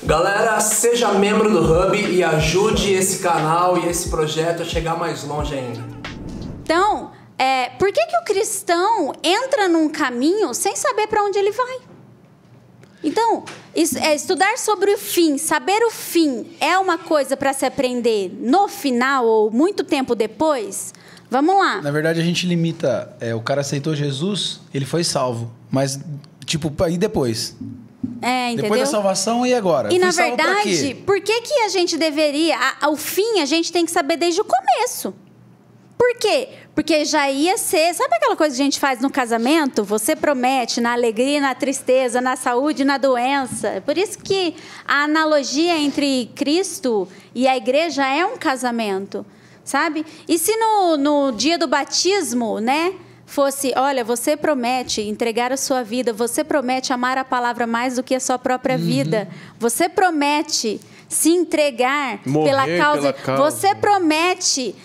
Galera, seja membro do Hub e ajude esse canal e esse projeto a chegar mais longe ainda. Então, por que o cristão entra num caminho sem saber para onde ele vai? Então, estudar sobre o fim, saber o fim, é uma coisa para se aprender no final ou muito tempo depois? Vamos lá. Na verdade, a gente limita... o cara aceitou Jesus, ele foi salvo. Mas, tipo, e depois? Entendeu? Depois da salvação, e agora? E, na verdade, por que a gente deveria... O fim, a gente tem que saber desde o começo. Por quê? Porque já ia ser... Sabe aquela coisa que a gente faz no casamento? Você promete na alegria, na tristeza, na saúde, na doença. Por isso que a analogia entre Cristo e a igreja é um casamento, sabe? E se no dia do batismo, né, fosse, olha, você promete entregar a sua vida, você promete amar a palavra mais do que a sua própria vida, você promete se entregar pela causa, você promete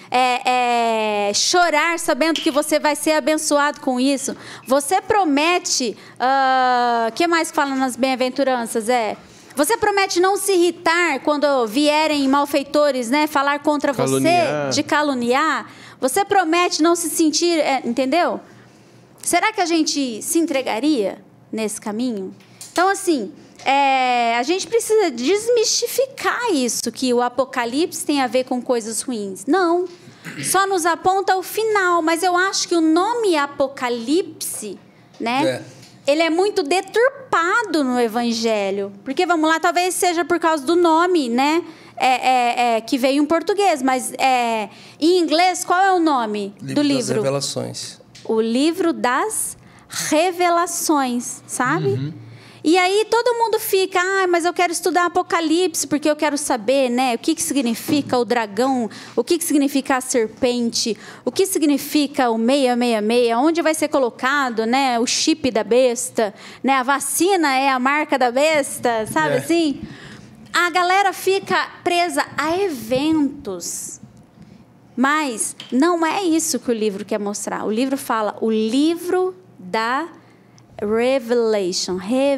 chorar sabendo que você vai ser abençoado com isso, você promete, que mais que fala nas bem-aventuranças? Você promete não se irritar quando vierem malfeitores, né, falar contra você, de caluniar. Você promete não se sentir... entendeu? Será que a gente se entregaria nesse caminho? Então, assim, a gente precisa desmistificar isso, que o Apocalipse tem a ver com coisas ruins. Não, só nos aponta o final. Mas eu acho que o nome Apocalipse, né... Ele é muito deturpado no Evangelho. Porque, vamos lá, talvez seja por causa do nome, né? Que veio em português. Mas em inglês, qual é o nome do livro? Das Revelações. O livro das Revelações, sabe? E aí todo mundo fica, mas eu quero estudar Apocalipse, porque eu quero saber, né, o que significa o dragão, o que significa a serpente, o que significa o 666, onde vai ser colocado, né, o chip da besta, né, a vacina é a marca da besta, sabe assim? A galera fica presa a eventos. Mas não é isso que o livro quer mostrar. O livro fala, o livro da Revelation,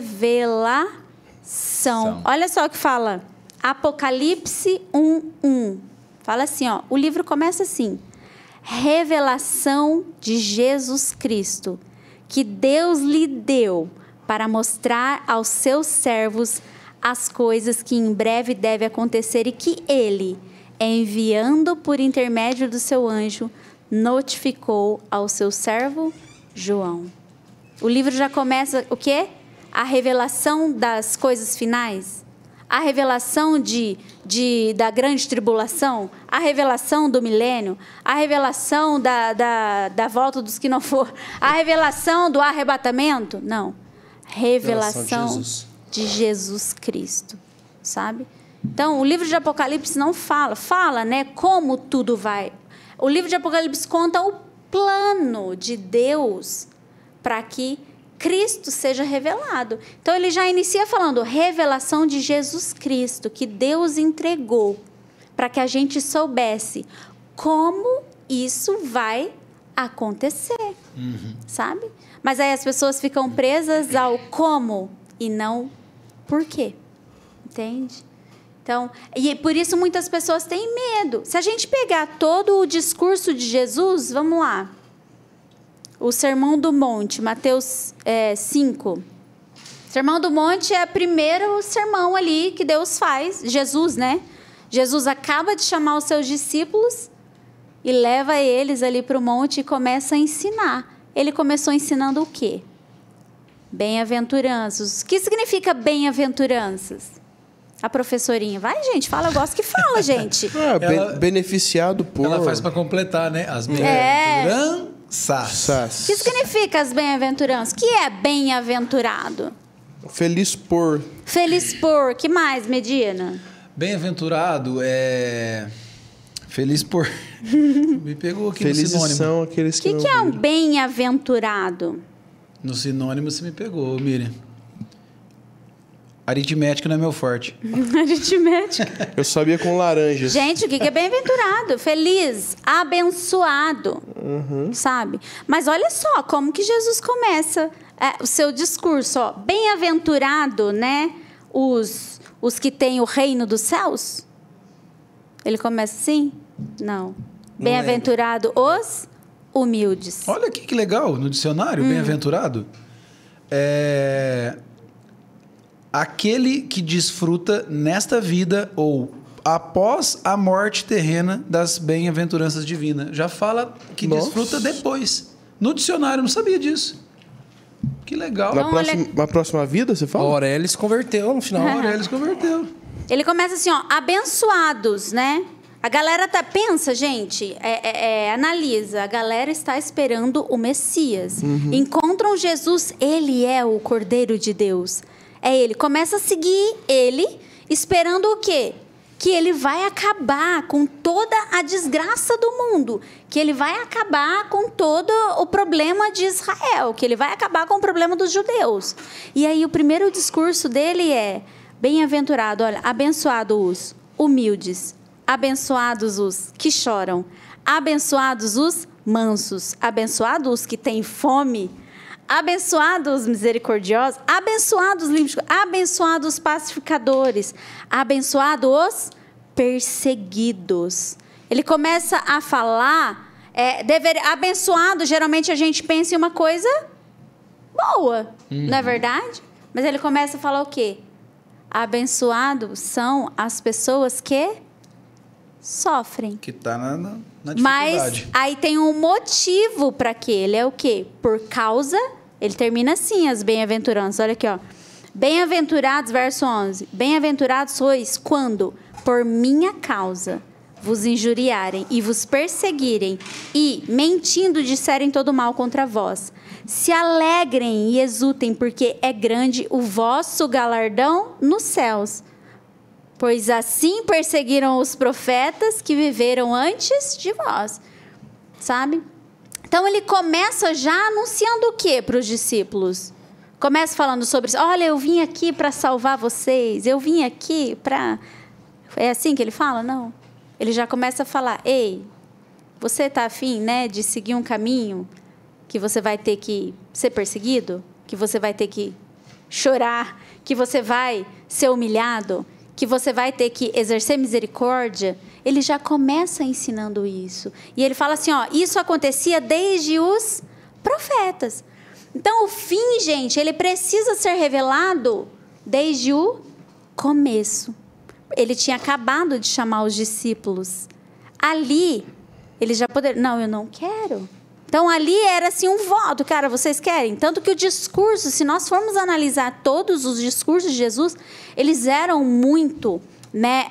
revelação. Olha só o que fala. Apocalipse 1:1. Fala assim, ó. O livro começa assim: revelação de Jesus Cristo, que Deus lhe deu para mostrar aos seus servos as coisas que em breve devem acontecer e que ele, enviando por intermédio do seu anjo, notificou ao seu servo João. O livro já começa o quê? A revelação das coisas finais, a revelação da grande tribulação, a revelação do milênio, a revelação da volta dos que não foram, a revelação do arrebatamento. Não. Revelação de Jesus Cristo, sabe? Então, o livro de Apocalipse não fala, né, como tudo vai. O livro de Apocalipse conta o plano de Deus para que Cristo seja revelado. Então, ele já inicia falando revelação de Jesus Cristo, que Deus entregou para que a gente soubesse como isso vai acontecer, sabe? Mas aí as pessoas ficam presas ao como e não por quê, entende? Então, e por isso muitas pessoas têm medo. Se a gente pegar todo o discurso de Jesus, vamos lá. O Sermão do Monte, Mateus 5. O Sermão do Monte é o primeiro sermão ali que Deus faz. Jesus, né? Jesus acaba de chamar os seus discípulos e leva eles ali para o monte e começa a ensinar. Ele começou ensinando o quê? Bem-aventuranças. O que significa bem-aventuranças? A professorinha. Vai, gente, fala. Eu gosto que fala, gente. Beneficiado por... Ela faz para completar, né? As bem-aventuranças. O que significa as bem-aventuranças? O que é bem-aventurado? Feliz por. Feliz por. Que mais, Medina? Bem-aventurado é... Feliz por... Me pegou aqui Felizes no sinônimo. São aqueles que O que é um bem-aventurado? No sinônimo você me pegou, Miriam. Aritmética não é meu forte. Aritmética. Eu sabia com laranjas. Gente, o que é bem-aventurado? Feliz, abençoado, sabe? Mas olha só como que Jesus começa o seu discurso. Bem-aventurado, né? Os os que têm o reino dos céus? Ele começa assim? Não. Bem-aventurado os humildes. Olha aqui que legal, no dicionário, bem-aventurado. Aquele que desfruta nesta vida ou após a morte terrena das bem-aventuranças divinas. Já fala que desfruta depois. No dicionário, eu não sabia disso. Que legal. Na próxima vida, você O fala? Aurélio se converteu no final. A Aurélia se converteu. Ele começa assim, ó, abençoados, né? A galera pensa, gente, analisa. A galera está esperando o Messias. Encontram Jesus, ele é o Cordeiro de Deus. É ele. Começa a seguir ele, esperando o quê? Que ele vai acabar com toda a desgraça do mundo, que ele vai acabar com todo o problema de Israel, que ele vai acabar com o problema dos judeus. E aí o primeiro discurso dele é: bem-aventurado, olha, abençoados os humildes, abençoados os que choram, abençoados os mansos, abençoados os que têm fome, abençoados os misericordiosos, abençoados os límpicos, abençoados os pacificadores, abençoados os perseguidos. Ele começa a falar, abençoado, geralmente a gente pensa em uma coisa boa, não é verdade? Mas ele começa a falar o quê? Abençoados são as pessoas que sofrem. Que está na dificuldade. Mas aí tem um motivo para que ele é o quê? Por causa, ele termina assim as bem-aventuranças. Olha aqui, ó. Bem-aventurados, verso 11. Bem-aventurados sois quando, por minha causa, vos injuriarem e vos perseguirem e, mentindo, disserem todo mal contra vós. Se alegrem e exultem, porque é grande o vosso galardão nos céus. Pois assim perseguiram os profetas que viveram antes de vós. Sabe? Então ele começa já anunciando o que para os discípulos? Começa falando sobre, olha, eu vim aqui para salvar vocês, eu vim aqui para... É assim que ele fala? Não. Ele já começa a falar, ei, você está afim, né, de seguir um caminho que você vai ter que ser perseguido, que você vai ter que chorar, que você vai ser humilhado, que você vai ter que exercer misericórdia. Ele já começa ensinando isso. E ele fala assim, ó, isso acontecia desde os profetas. Então, o fim, gente, ele precisa ser revelado desde o começo. Ele tinha acabado de chamar os discípulos. Ali, ele já poderia... Não, eu não quero. Então, ali era assim um voto. Cara, vocês querem? Tanto que o discurso, se nós formos analisar todos os discursos de Jesus, eles eram muito, né,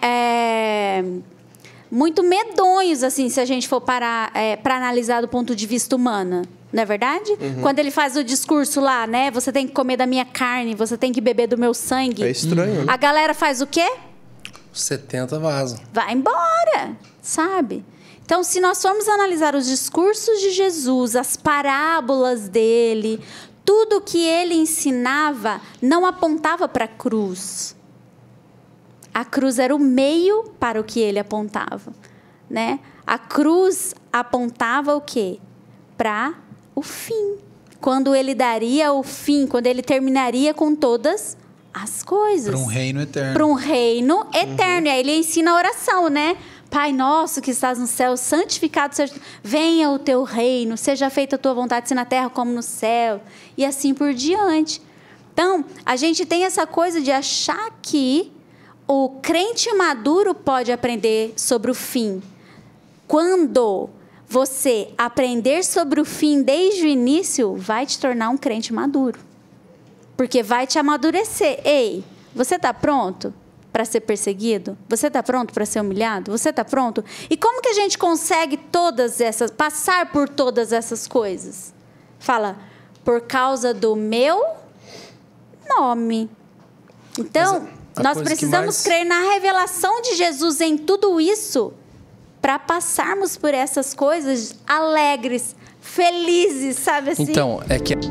muito medonhos, assim, se a gente for parar para analisar do ponto de vista humano. Não é verdade? Quando ele faz o discurso lá, né? Você tem que comer da minha carne, você tem que beber do meu sangue. É estranho, né? A galera faz o quê? 70 vazam. Vai embora, sabe? Então, se nós formos analisar os discursos de Jesus, as parábolas dele, tudo que ele ensinava não apontava para a cruz. A cruz era o meio para o que ele apontava, né? A cruz apontava o quê? Para o fim. Quando ele daria o fim, quando ele terminaria com todas as coisas. Para um reino eterno. Para um reino eterno. E aí ele ensina a oração, né? Pai nosso que estás no céu, santificado seja... Venha o teu reino, seja feita a tua vontade, assim na terra como no céu. E assim por diante. Então, a gente tem essa coisa de achar que o crente maduro pode aprender sobre o fim. Quando você aprender sobre o fim desde o início, vai te tornar um crente maduro. Porque vai te amadurecer. Ei, você está pronto para ser perseguido? Você está pronto para ser humilhado? Você está pronto? E como que a gente consegue passar por todas essas coisas? Fala, por causa do meu nome. Então, nós precisamos crer na revelação de Jesus em tudo isso para passarmos por essas coisas alegres, felizes, sabe assim? Então, é que